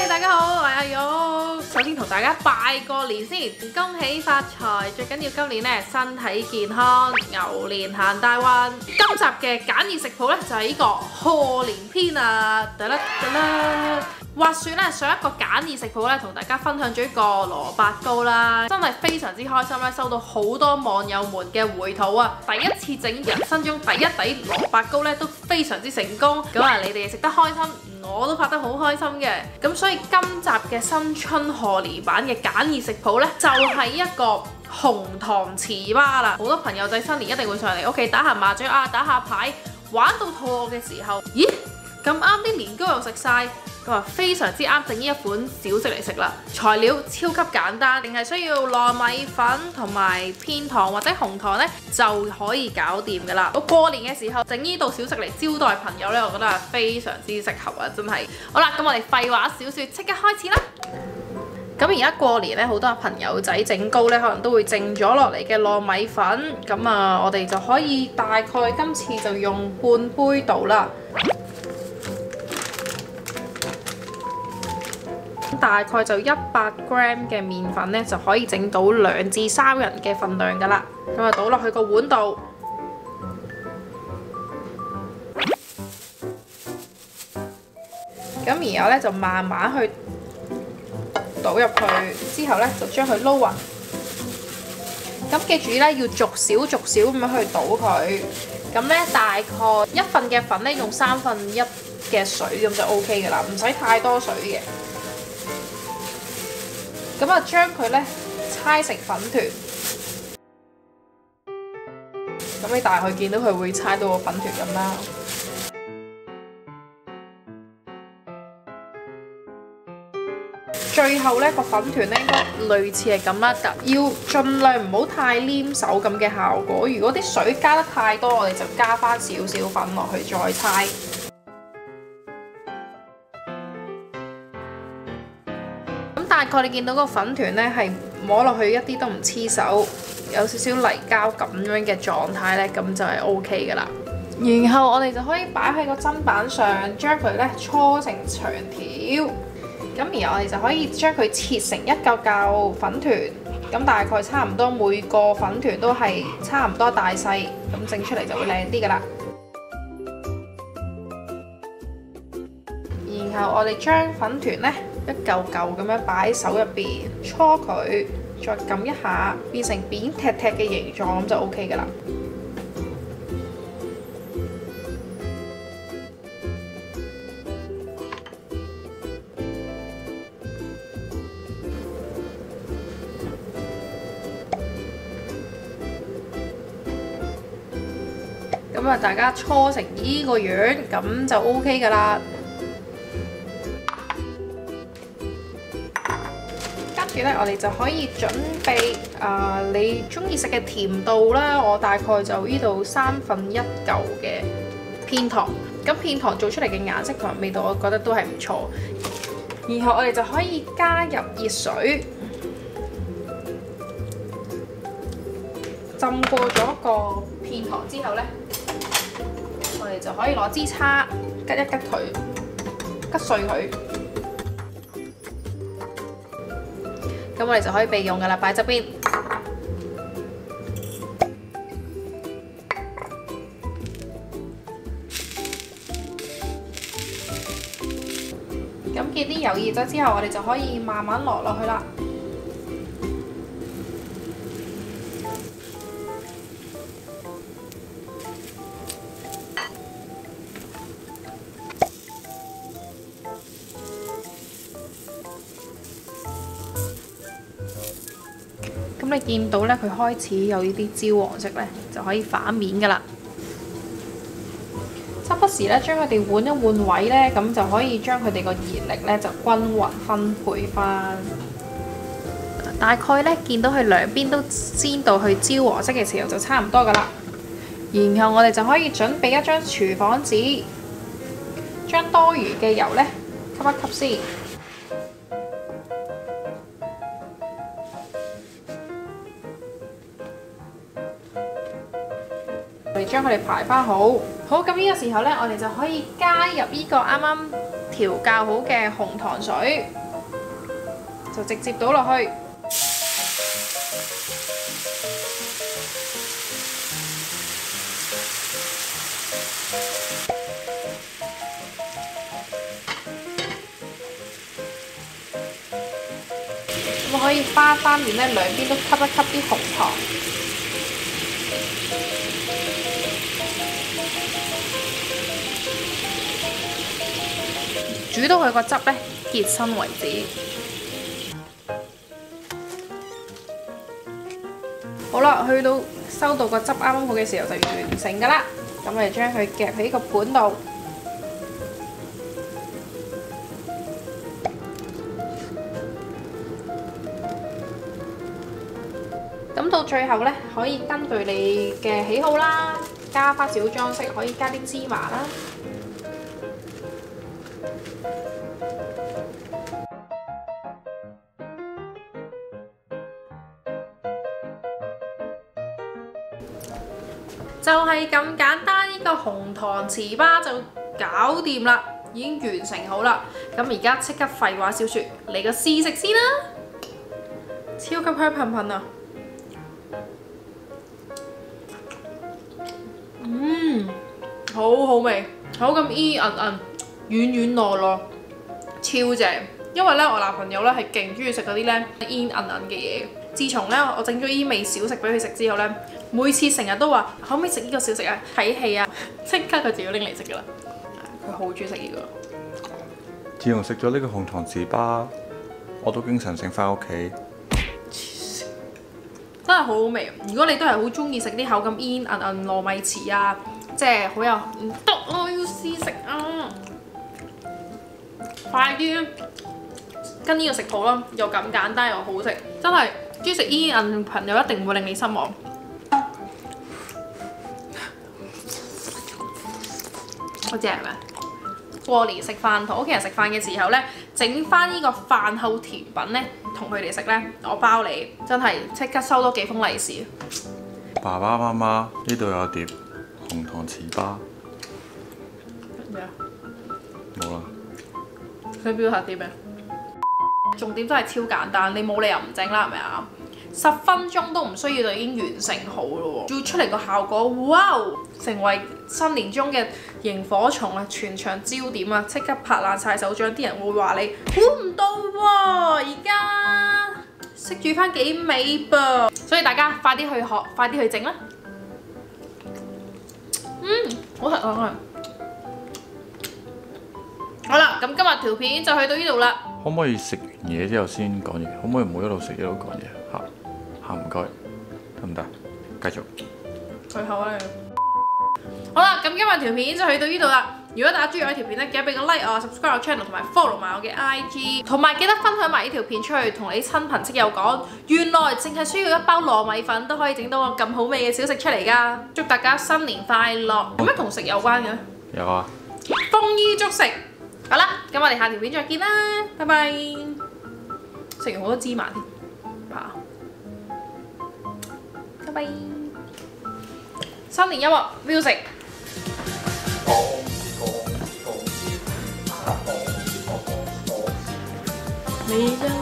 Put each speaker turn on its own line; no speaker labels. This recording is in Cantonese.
大家好，我係阿玉。首先同大家拜個年先，恭喜發財，最緊要今年咧身體健康，牛年行大運。今集嘅簡易食譜咧就係呢個賀年篇啊！得啦得啦。話說咧，上一個簡易食譜咧，同大家分享咗一個蘿蔔糕啦，真係非常之開心咧，收到好多網友們嘅回吐啊！第一次整人生中第一底蘿蔔糕咧，都非常之成功。咁啊，你哋食得開心，我都拍得好開心嘅。咁所以今集嘅新春賀年版嘅簡易食譜咧，就係一個紅糖糍粑啦。好多朋友仔新年一定會上嚟屋企打下麻雀啊，打下牌，玩到肚餓嘅時候，咦？咁啱啲年糕又食晒。咁啊，非常之啱整呢一款小食嚟食啦！材料超級簡單，淨係需要糯米粉同埋片糖或者紅糖咧就可以搞掂噶啦。到過年嘅時候整呢道小食嚟招待朋友咧，我覺得係非常之適合啊！真係。好啦，咁我哋廢話少說，即刻開始啦！咁而家過年咧，好多朋友仔整糕咧，可能都會剩咗落嚟嘅糯米粉。咁啊，我哋就可以大概今次就用半杯度啦。大概就100g 嘅麵粉咧，就可以整到2至3人嘅份量噶啦。咁啊，倒落去個碗度，咁然後咧就慢慢去倒入去，之後咧就將佢撈勻。咁記住咧，要逐少咁樣去倒佢。咁咧大概1份嘅粉咧，用1/3嘅水咁就 OK 噶啦，唔使太多水嘅。咁啊，將佢咧搓成粉團，咁你大概見到佢會搓到個粉團咁啦。最後咧個粉團咧應該類似係咁啦，要盡量唔好太黏手咁嘅效果。如果啲水加得太多，我哋就加返少少粉落去再搓。大概你見到個粉團咧係摸落去一啲都唔黐手，有少少泥膠咁樣嘅狀態咧，咁就係 OK 噶啦。然後我哋就可以擺喺個砧板上，將佢咧搓成長條。咁而我哋就可以將佢切成一嚿嚿粉團，咁大概差唔多每個粉團都係差唔多大細，咁整出嚟就會靚啲噶啦。然後我哋將粉團咧一嚿嚿咁樣擺喺手入邊，搓佢，再撳一下，變成扁踢踢嘅形狀，咁就 OK 噶啦。咁啊，大家搓成呢個樣，咁就 OK 噶啦。我哋就可以準備你中意食嘅甜度啦。我大概就呢度1/3嚿嘅片糖，咁片糖做出嚟嘅顏色同埋味道，我覺得都係唔錯。然後我哋就可以加入熱水，浸過咗個片糖之後呢，我哋就可以攞支叉吉一吉佢，吉碎佢。咁我哋就可以備用噶啦，擺側邊。咁見啲油熱咗之後，我哋就可以慢慢落去啦。咁你見到咧，佢開始有呢啲焦黃色咧，就可以反面噶啦。時不時咧，將佢哋換一換位咧，咁就可以將佢哋個熱力咧就均勻分配翻。大概咧見到佢兩邊都煎到去焦黃色嘅時候，就差唔多噶啦。然後我哋就可以準備一張廚房紙，將多餘嘅油咧吸一吸先。我哋將佢哋排翻好。好，咁呢個時候呢，我哋就可以加入呢個啱啱調校好嘅紅糖水，就直接倒落去。咁可以翻面咧，兩邊都吸一吸啲紅糖。煮到佢個汁咧結身為止。好啦，去到收到個汁啱啱好嘅時候就完成㗎啦。咁我哋將佢夾喺個盤度。咁到最後咧，可以根據你嘅喜好啦，加翻少裝飾，可以加啲芝麻啦。就係咁簡單，呢個紅糖糍粑就搞掂啦，已經完成好啦。咁而家即刻廢話少説，嚟個試食先啦！超級香噴噴啊！好好味，口感煙韌韌，軟軟糯糯，超正。因為咧，我男朋友咧係勁中意食嗰啲咧煙韌韌嘅嘢。自從咧我整咗呢味小食俾佢食之後咧，每次成日都話可唔可以食呢個小食啊？睇戲啊，即刻佢就要拎嚟食噶啦。佢好中意食呢個。
自從食咗呢個紅糖糍粑，我都經常整翻屋企。
真係好好味。如果你都係好中意食啲口感煙韌韌糯米糍啊，即係好有唔得啊，要試食啊！快啲跟呢個食譜啦，又咁簡單又好食，真係中意食煙韌朋友一定唔會令你失望。好正係咪？過年食飯同屋企人食飯嘅時候咧，整翻呢個飯後甜品咧，同佢哋食咧，我包你真係即刻收多幾封利是。
爸爸媽媽，呢度有碟紅糖糍粑。
咩啊？
冇啦。
想表達啲咩？重點真係超簡單，你冇理由唔整啦，係咪啊？10分鐘都唔需要就已經完成好咯喎，仲要出嚟個效果，哇！成為新年中嘅螢火蟲啊，全場焦點啊，即刻拍爛晒手掌，啲人會話你估唔到喎，而家識煮翻幾味噃，所以大家快啲去學，快啲去整啦！好食啊！好啦，咁今日條片就去到呢度啦。
可唔可以食完嘢之後先講嘢？可唔可以唔好一路食一路講嘢？嚇唔該，得唔得？繼續。
最後咧。好啦，咁今日條片就去到呢度啦。如果大家中意我條片咧，記得俾個 like 我 subscribe 我 channel 同埋 follow 埋我嘅 IG， 同埋記得分享埋呢條片出去，同你啲親朋戚友講，原來淨係需要一包糯米粉都可以整到個咁好味嘅小食出嚟㗎。祝大家新年快樂！有咩同食有關嘅？
有啊。
豐衣足食。好啦，咁我哋下條片再見啦，拜拜。食完好多芝麻添，嚇！拜拜。新年音樂 music。你